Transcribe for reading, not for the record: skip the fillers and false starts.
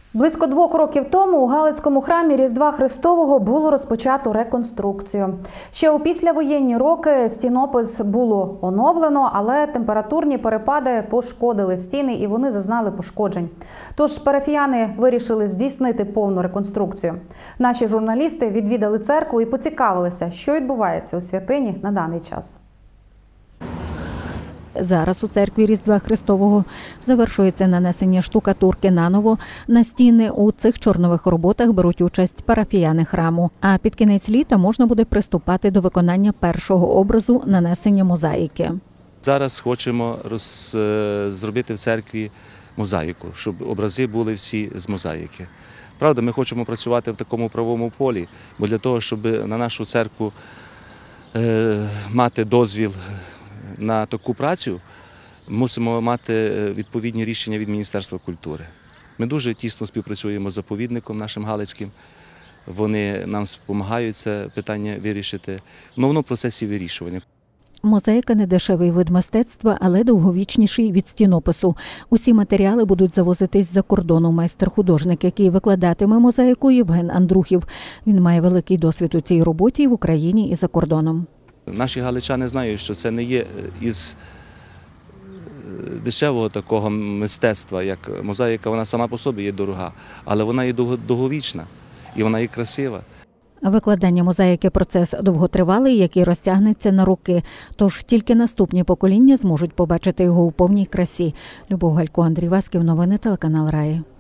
Близько 2 років тому у Галицькому храмі Різдва Христового було розпочато реконструкцію. Ще у післявоєнні роки стінопис було оновлено, але температурні перепади пошкодили стіни і вони зазнали пошкоджень. Тож парафіяни вирішили здійснити повну реконструкцію. Наші журналісти відвідали церкву і поцікавилися, що відбувається у святині на даний час. Зараз у церкві Різдва Христового завершується нанесення штукатурки наново. На стіни у цих чорнових роботах беруть участь парафіяни храму. А під кінець літа можна буде приступати до виконання першого образу нанесення мозаїки. Зараз хочемо зробити в церкві мозаїку, щоб образи були всі з мозаїки. Правда, ми хочемо працювати в такому правовому полі, бо для того, щоб на нашу церкву мати дозвіл на таку працю, мусимо мати відповідні рішення від Міністерства культури. Ми дуже тісно співпрацюємо з заповідником нашим галицьким. Вони нам допомагають це питання вирішити. Воно в процесі вирішування. Мозаїка – не дешевий вид мистецтва, але довговічніший від стінопису. Усі матеріали будуть завозитись з-за кордону. Майстер-художник, який викладатиме мозаїку, Євген Андрухів. Він має великий досвід у цій роботі і в Україні, і за кордоном. Наші галичани знають, що це не є із дешевого такого мистецтва, як мозаїка, вона сама по собі є дорога, але вона є довговічна і вона є красива. Викладання мозаїки – процес довготривалий, який розтягнеться на роки. Тож тільки наступні покоління зможуть побачити його у повній красі. Любов Галько, Андрій Васьків, новини телеканал Раї.